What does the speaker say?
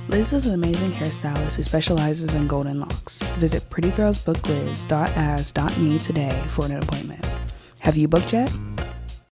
Liz is an amazing hairstylist who specializes in golden locks. Visit prettygirlsbookliz.as.me today for an appointment. Have you booked yet?